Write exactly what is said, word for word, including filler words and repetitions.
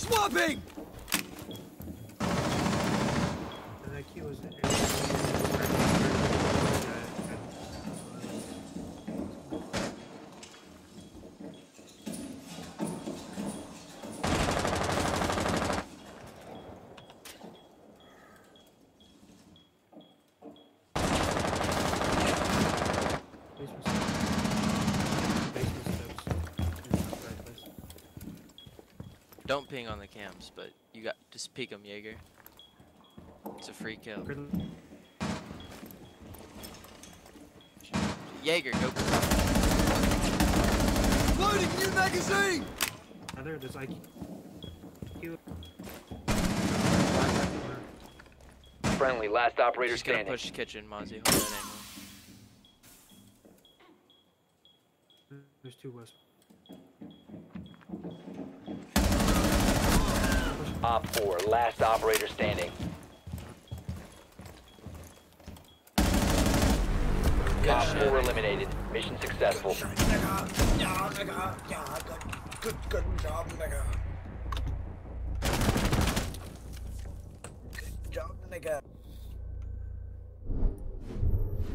Swapping! That key was Don't ping on the cams, but you got just peek them, Jaeger. It's a free kill. Jaeger, go. Loading new magazine! Other, there's I Q. Friendly, last operator Just gonna standing. push kitchen, Mozzie. Hold that angle. There's two west. Op four, last operator standing. Op four eliminated. Mission successful. Yeah, nigga. Yeah, good, good, good job, nigga. Good job, nigga.